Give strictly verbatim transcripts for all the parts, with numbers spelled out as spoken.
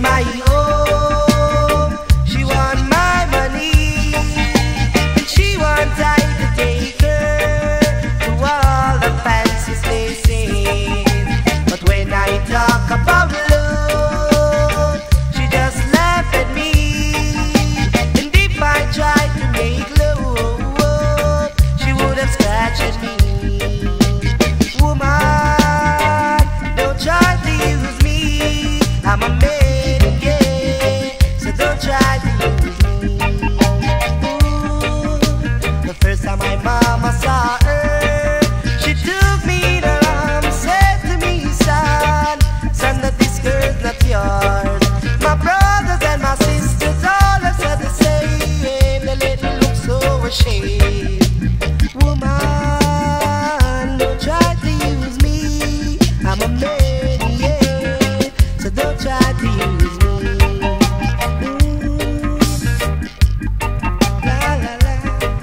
my home. She want my money, and she wants I to take her to all the fancy places. But when I talk about love, she just laugh at me. And if I try to make love, she would have scratched at me. Woman, don't try to use me. I'm a man, yeah, so don't try to use me. Ooh, the first time my mama saw her, she took me in her arms, said to me, son, son, that this girl's not yours. My brothers and my sisters all have said the same. They let me look so ashamed. Woman, don't try to use me. I'm a man, yeah, so don't try to use me. Ooh, la la la.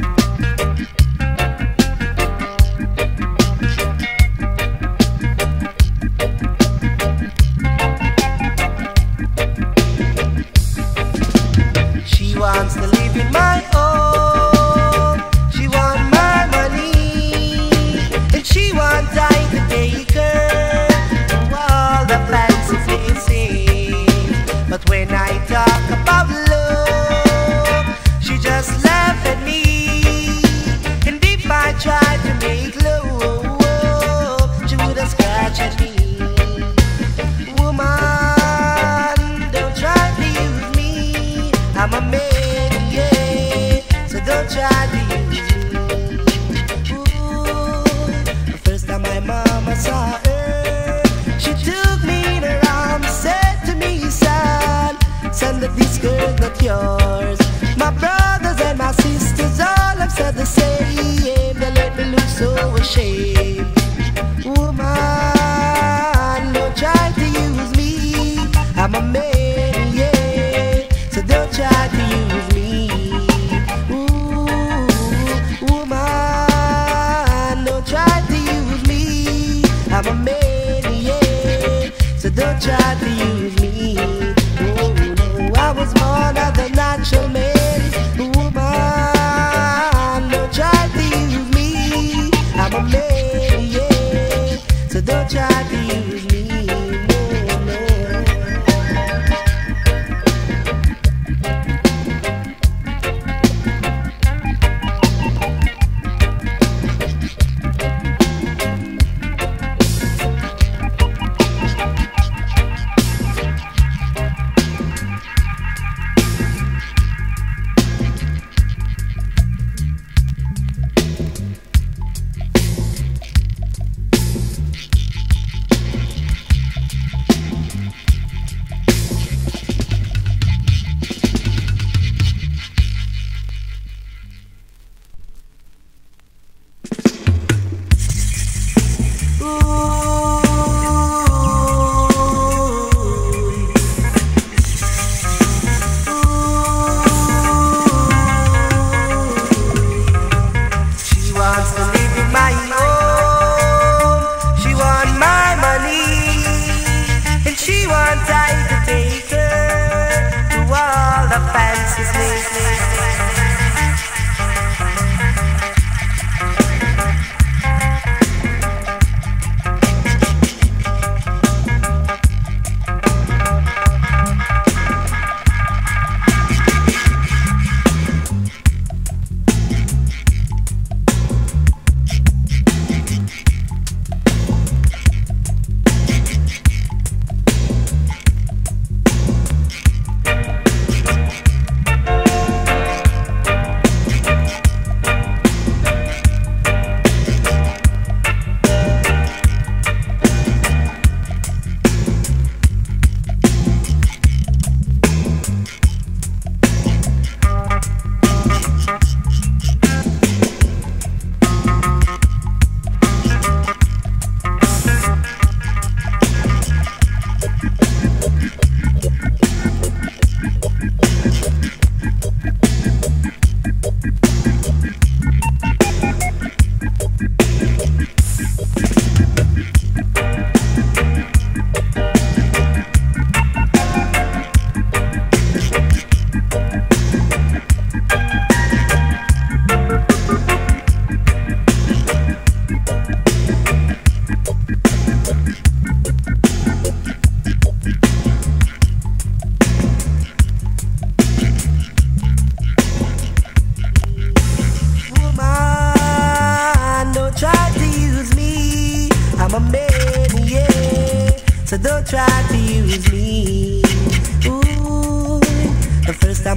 She wants to live in my home. She wants my money, and she wants I to take her to all the fancy places. But when I talk about love, she just laugh at me. And if I try to make love, she would have scratched at me. Woman, don't try to use me. I'm a man, yeah, so don't try to use me. Ooh, the first time my mama saw her, she took me in her arms, said to me, son, son, that this girl's not yours. My brothers and my sisters all have said the same. They let me look so ashamed. Woman, don't try to use me. I'm a man, yeah, so don't try to use me. Ooh, woman, don't try to use me. I'm a man, yeah, so don't try to use me. Oh no, I was born as a natural man. Woman, don't try to use me. I'm a man, yeah, so don't try to use me. No, no.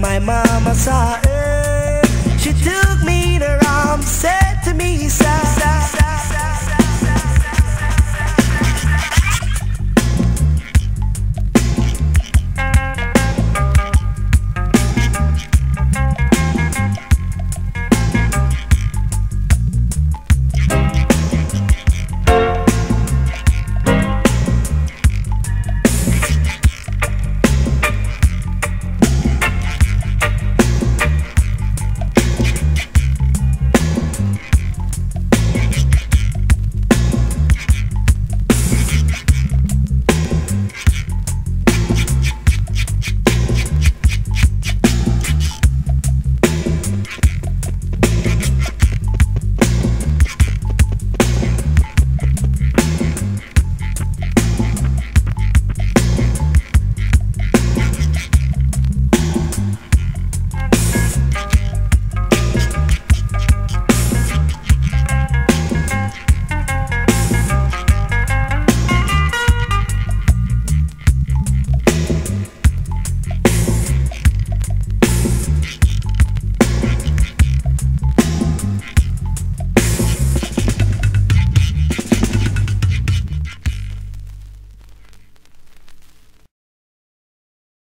my mama saw her, she took me in her arms, said to me, "Son,